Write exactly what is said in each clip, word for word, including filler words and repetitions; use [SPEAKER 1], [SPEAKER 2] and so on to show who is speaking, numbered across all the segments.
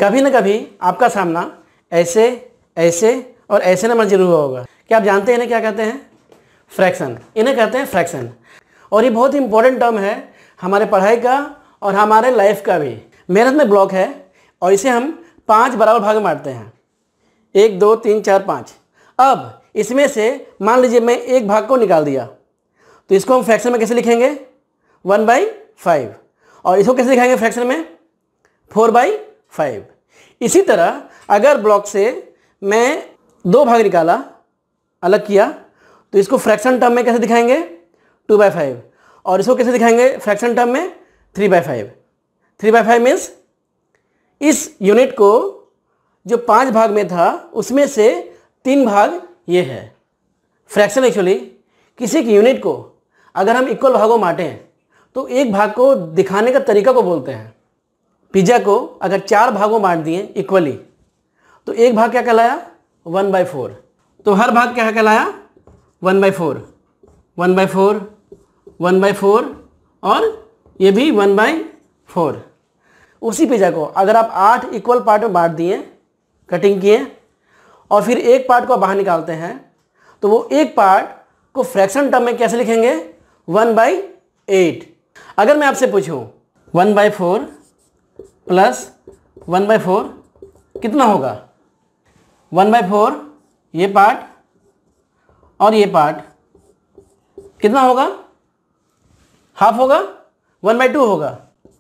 [SPEAKER 1] कभी ना कभी आपका सामना ऐसे ऐसे और ऐसे नंबर जरूर हुआ होगा। क्या आप जानते हैं इन्हें क्या कहते हैं? फ्रैक्शन। इन्हें कहते हैं फ्रैक्शन। और ये बहुत ही इंपॉर्टेंट टर्म है हमारे पढ़ाई का और हमारे लाइफ का भी। मेहनत में ब्लॉक है और इसे हम पांच बराबर भाग में बांटते हैं, एक दो तीन चार पाँच। अब इसमें से मान लीजिए मैं एक भाग को निकाल दिया, तो इसको हम फ्रैक्शन में कैसे लिखेंगे? One by five. और इसको कैसे लिखाएंगे फ्रैक्शन में? Four by five. इसी तरह अगर ब्लॉक से मैं दो भाग निकाला, अलग किया, तो इसको फ्रैक्शन टर्म में कैसे दिखाएंगे? Two by five. और इसको कैसे दिखाएंगे फ्रैक्शन टर्म में? Three by five. Three by five means इस यूनिट को जो पांच भाग में था उसमें से तीन भाग ये है। फ्रैक्शन एक्चुअली किसी की यूनिट को अगर हम इक्वल भागों में बांटें तो एक भाग को दिखाने का तरीका को बोलते हैं। पिज्जा को अगर चार भागों में बांट दिए इक्वली तो एक भाग क्या कहलाया? One by four. तो हर भाग क्या कहलाया? One by four, one by four, one by four और ये भी वन बाई फोर। उसी पिज्जा को अगर आप आठ इक्वल पार्ट में बांट दिए, कटिंग किए और फिर एक पार्ट को बाहर निकालते हैं तो वो एक पार्ट को फ्रैक्शन टर्म में कैसे लिखेंगे? One by eight. अगर मैं आपसे पूछूं one by four plus one by four कितना होगा? वन बाई फोर ये पार्ट और ये पार्ट कितना होगा? हाफ होगा, वन बाई टू होगा।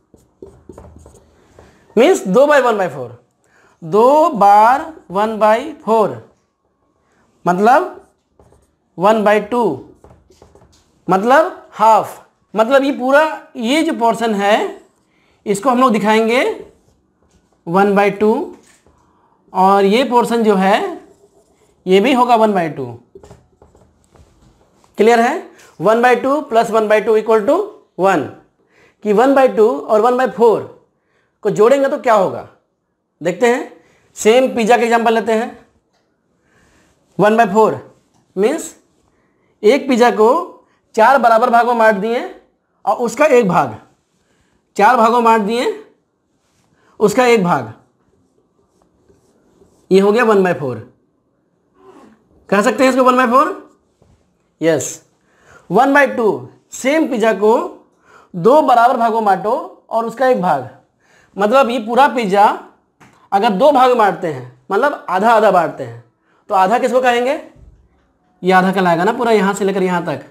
[SPEAKER 1] मीन्स दो बाई वन बाई फोर, दो बार वन बाई फोर मतलब वन बाई टू मतलब हाफ। मतलब ये पूरा ये जो पोर्शन है इसको हम लोग दिखाएंगे वन बाई टू और ये पोर्शन जो है ये भी होगा वन बाई टू। क्लियर है? One by two plus one by two equal to one. कि वन बाई टू और वन बाई फोर को जोड़ेंगे तो क्या होगा? देखते हैं। सेम पिज्जा के एग्जांपल लेते हैं। वन बाई फोर मीन्स एक पिज्जा को चार बराबर भागों में बांट दिए और उसका एक भाग, चार भागों में बांट दिए उसका एक भाग, ये हो गया वन बाई फोर। कह सकते हैं इसको one by four? Yes. One by two same pizza को दो बराबर भागों में बांटो और उसका एक भाग, मतलब ये पूरा पिज्जा अगर दो भाग में बांटते हैं मतलब आधा आधा बांटते हैं तो आधा किसको कहेंगे? ये आधा कहलाएगा ना पूरा, यहां से लेकर यहां तक।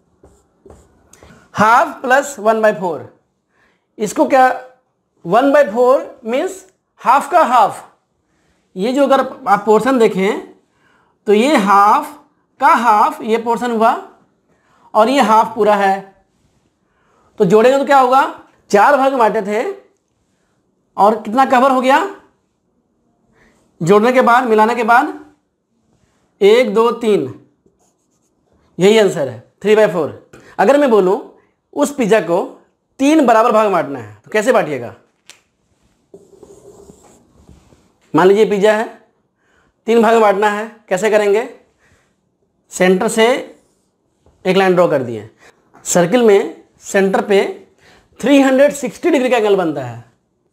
[SPEAKER 1] Half plus one by four, इसको क्या? One by four means half का हाफ। ये जो अगर आप पोर्शन देखें तो ये हाफ का हाफ ये पोर्शन हुआ और ये हाफ पूरा है। तो जोड़ेंगे तो क्या होगा? चार भाग में बांटे थे और कितना कवर हो गया? जोड़ने के बाद, मिलाने के बाद एक दो तीन, यही आंसर है थ्री बाई फोर। अगर मैं बोलूं उस पिज्जा को तीन बराबर भाग में बांटना है तो कैसे बांटिएगा? मान लीजिए पिज्जा है, तीन भाग में बांटना है, कैसे करेंगे? सेंटर से एक लाइन ड्रॉ कर दिए, सर्किल में सेंटर पे तीन सौ साठ डिग्री का एंगल बनता है।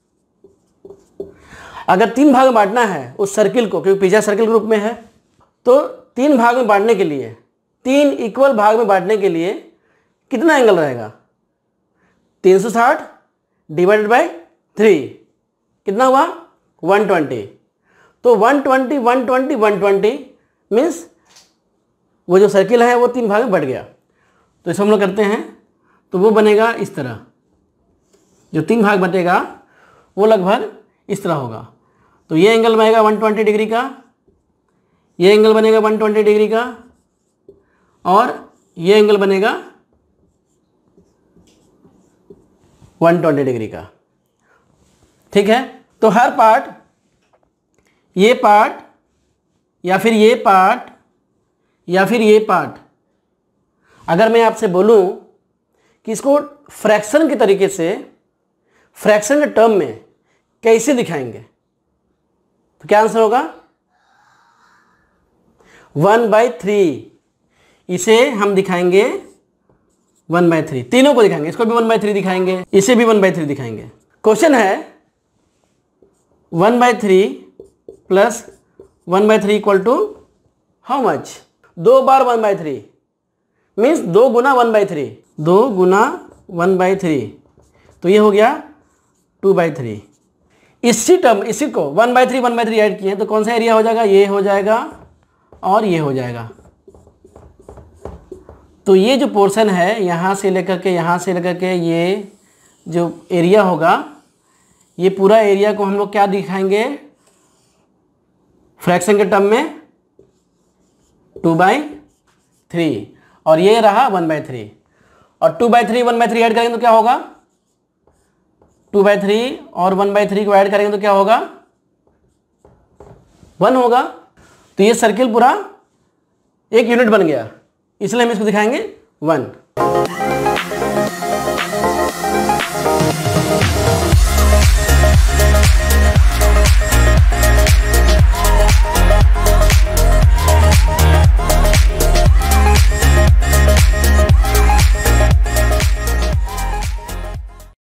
[SPEAKER 1] अगर तीन भाग में बांटना है उस सर्किल को, क्योंकि पिज्जा सर्किल ग्रुप में है, तो तीन भाग में बांटने के लिए, तीन इक्वल भाग में बांटने के लिए कितना एंगल रहेगा? तीन सौ साठ डिवाइडेड बाई थ्री कितना हुआ? One twenty. तो one twenty, one twenty, one twenty means वो जो सर्किल है वो तीन भाग में बढ़ गया। तो इसको हम लोग करते हैं तो वो बनेगा इस तरह, जो तीन भाग बटेगा वो लगभग इस तरह होगा। तो ये एंगल बनेगा वन ट्वेंटी डिग्री का, ये एंगल बनेगा वन ट्वेंटी डिग्री का और ये एंगल बनेगा वन ट्वेंटी डिग्री का। ठीक है? तो हर पार्ट, ये पार्ट या फिर ये पार्ट या फिर ये पार्ट, अगर मैं आपसे बोलूं कि इसको फ्रैक्शन के तरीके से, फ्रैक्शन के टर्म में कैसे दिखाएंगे, तो क्या आंसर होगा? One by three. इसे हम दिखाएंगे वन बाई थ्री, तीनों को दिखाएंगे। इसको भी वन बाई थ्री दिखाएंगे, इसे भी वन बाई थ्री दिखाएंगे। क्वेश्चन है one by three plus one by three equal to how much, दो बार वन बाई थ्री मीन्स दो गुना वन बाई थ्री, दो गुना वन बाई थ्री, तो ये हो गया टू बाई थ्री। इसी टर्म इसी को one by three one by three add किए तो कौन सा एरिया हो जाएगा, ये हो जाएगा और ये हो जाएगा। तो ये जो पोर्शन है यहाँ से लेकर के यहाँ से लेकर के ये जो एरिया होगा, ये पूरा एरिया को हम लोग क्या दिखाएंगे फ्रैक्शन के टर्म में, टू बाई थ्री, और ये रहा वन बाई थ्री, और two by three one by three add करेंगे तो क्या होगा, टू बाई थ्री और वन बाई थ्री को ऐड करेंगे तो क्या होगा, वन होगा। तो ये सर्किल पूरा एक यूनिट बन गया, इसलिए हम इसको दिखाएंगे वन।